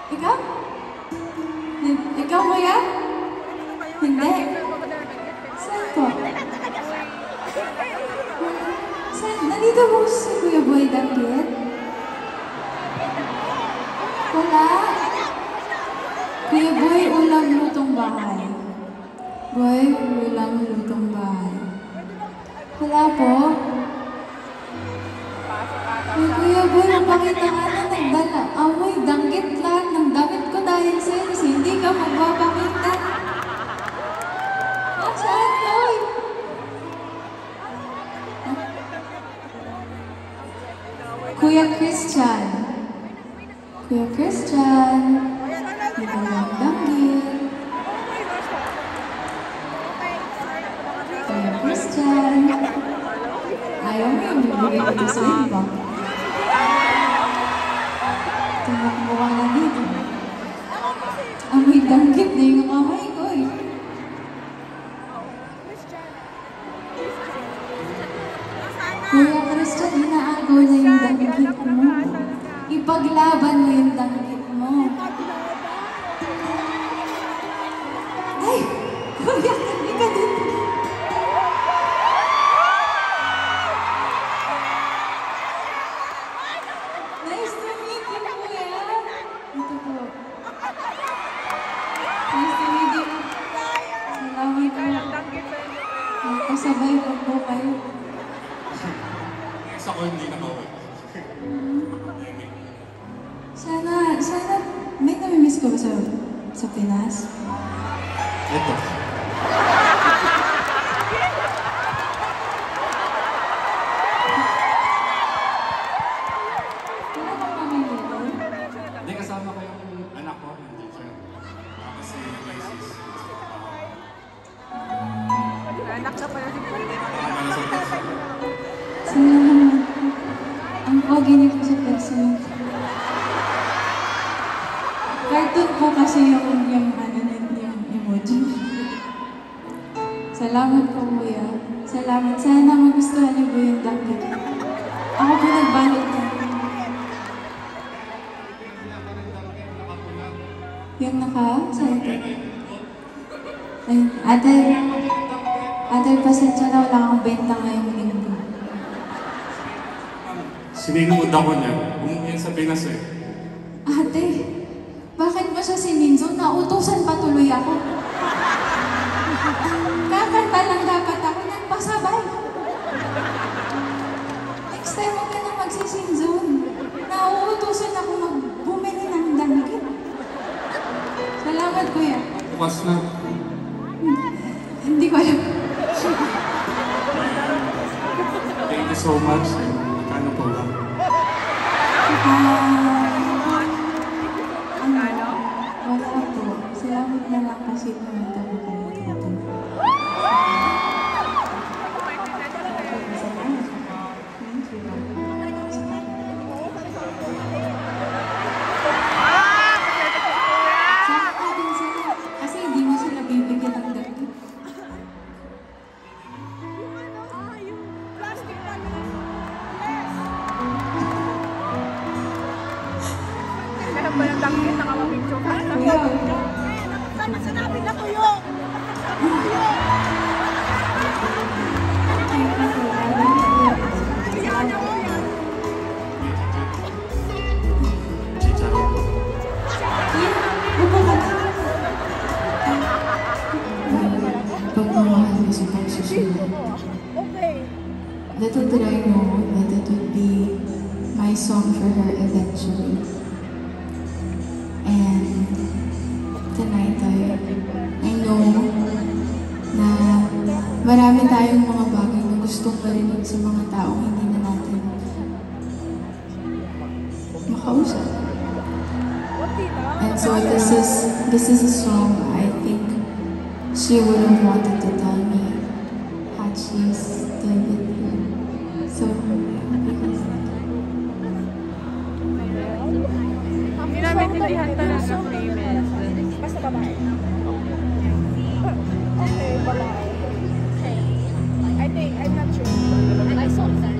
Ikaw? Ikaw, kuya? Hindi. Saan po? Saan? Nandito po si Kuya Boy Danggit? Wala? Kuya Boy, ulam lutong bahay. Boy, ulam lutong bahay. Wala po? Ay, Kuya Boy, mapakita ka na nagdala. Amoy, danggit lahat ng damit ko dahil sa'yo kasi hindi ka magpapakita. Saan, Boy? Kuya Christian. Kuya Christian. Dito lang danggit. Kuya Christian. Ayaw mo yung bibigay ko sa iba. Tumakbo ka na dito. Amoy danggit na yung kamay ko eh. Kuya Christian, inaagaw na yung danggit mo. Ipaglaban mo yung danggit mo. Ay! Kuya, hindi ka dito. Nice to meet you, Kuya. Ito po. Nice to meet you. Salamat po. Kasabay po po kayo. Next ako hindi nakawag. Sana, may namimiss ko ba sa Pinas? Ito. Wala bang pamilya doon? Hindi kasama ko yung anak ko, yung teacher. Kasi crisis. Anak ka pala si Pwede. Salamat. Ang pogi niyo po sa personal. Cartoon po kasi yung emoji. Salamat po, Kuya. Salamat. Sana magustuhan niyo po yung danggit. Ako po nagbalot na. Yung saan ito? Ay, ate, pasensya na wala akong benta ngayong linggo. Sininood ako niya. Umuwi sa Pinas eh. Ate, bakit mo siya sininso? Nautusan pa tuloy ako. Kakanta lang dapat ako nagpasabay. Next time huwag ka na magsisinzon. Nauutusan ako magbumili ng danggit. Salamat, Kuya. Bukas na. Hindi ko alam. Thank you so much. Kano po ba? Wala po. Salamat na lang kasi pumunta ko kayo dito. Salamat. Thank you. Sana pa din sila. Kasi hindi mo sila bibigyan ng danggit. Meron ba yung danggit na kamapicture ka? Kuya, Sama sinabi na tuyo! Chicharon. upo ka na. Pagmamahal niya sa pagsusunod. Okay. Little did I know that it would be my song for her eventually. And tonight I know na marami tayong mga bagay na gustong marinig sa mga taong hindi na natin makausap. And so this is a song I think she would have wanted to tell me had she still been here. So, Hindi namin tindihan talaga famous. Basta babae. Okay, babae. I think, I'm not sure. I saw that.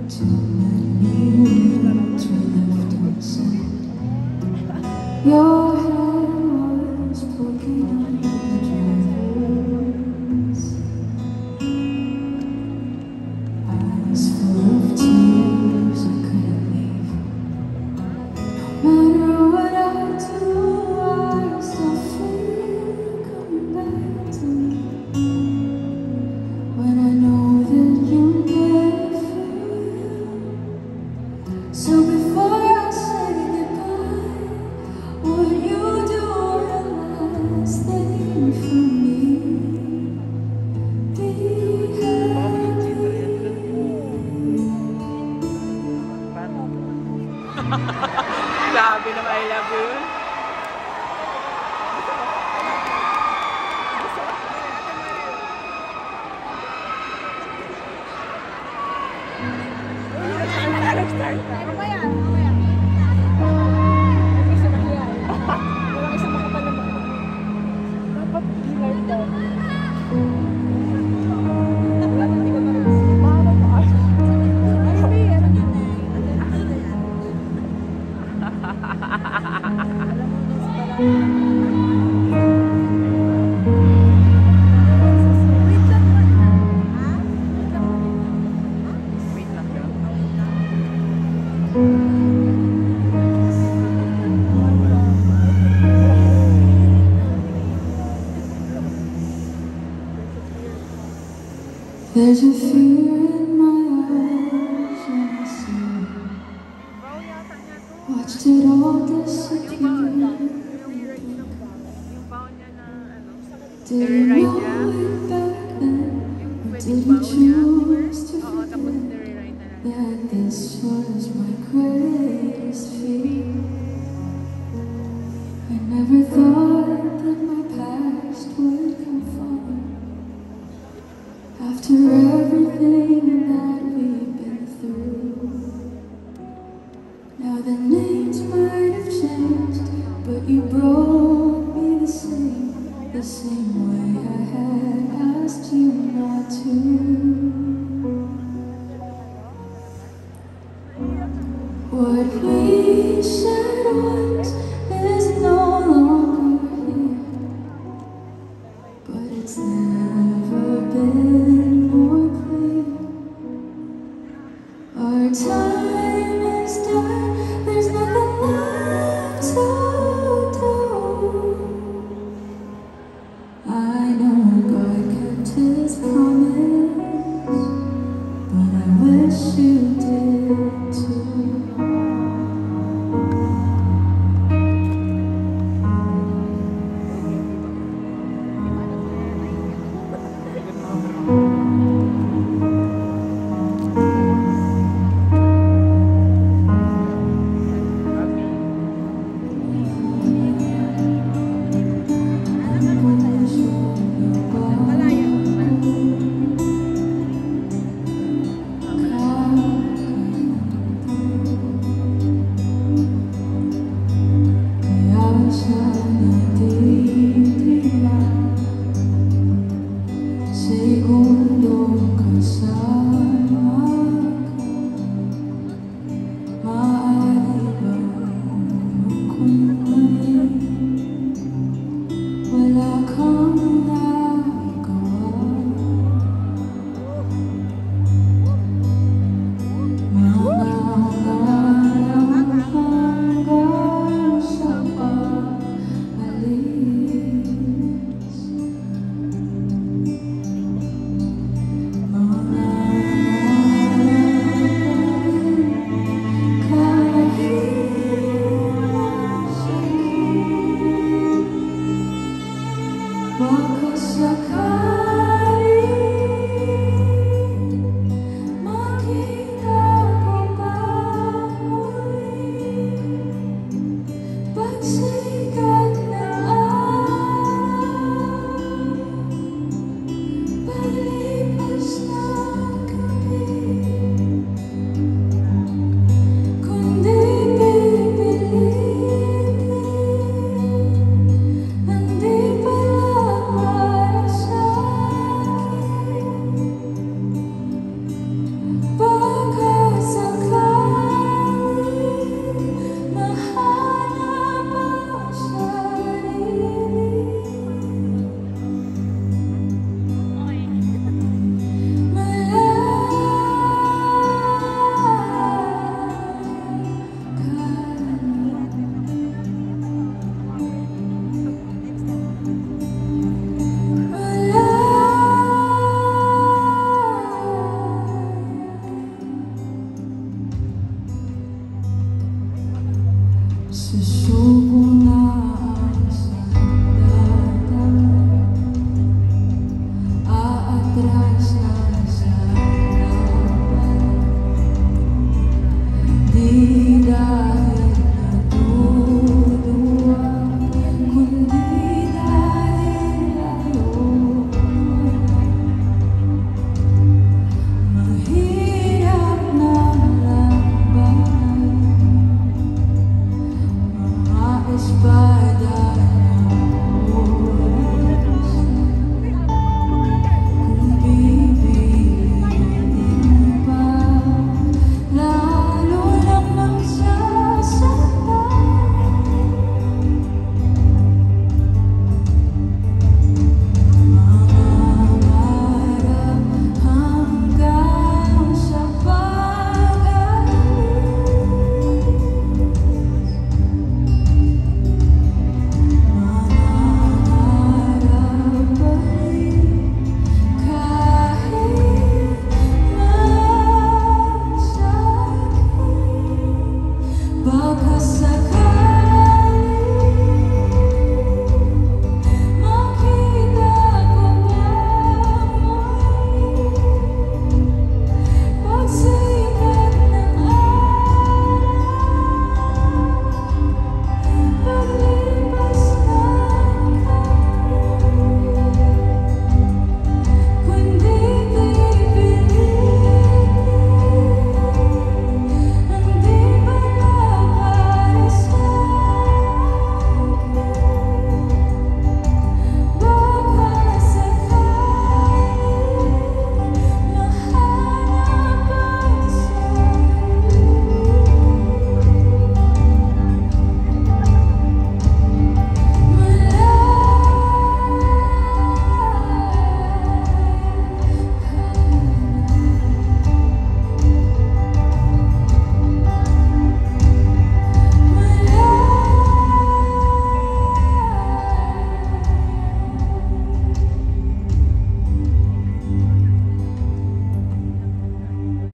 too many words were left unsaid. Your head was broken under the dress. Eyes full of tears I couldn't leave. No matter what I do, I still feel you coming back to me. When I know that you're there for real. So before I say goodbye, would you do one last thing for me? Be happy. Grabe naman, I love you. Mamaya, mamaya. May isa mangyayari. Walang isang makapal na mukha. Dapat dinner daw. Wala na, hindi ko na-receive. Mahaba pa kasi. Ano ba yan? Alam mo din sa balay. Wait lang ba? Ha? Wait lang ba? Wait lang daw. There's a fear in my eyes when I see. Watched it all disappear. Yung baon niya na ano. Didn't know it back then, or did you choose to Oo, tapos forget nire-write na lang. that this was my greatest fear? I never thought that my past would come forward. After everything that we've been through. Now the names might have changed, but you broke me the same way I had asked you not to. What we said once is no longer here, but it's never been more clear. Our time is done, there's nothing left to do. I know God kept his promise, but I wish you did too.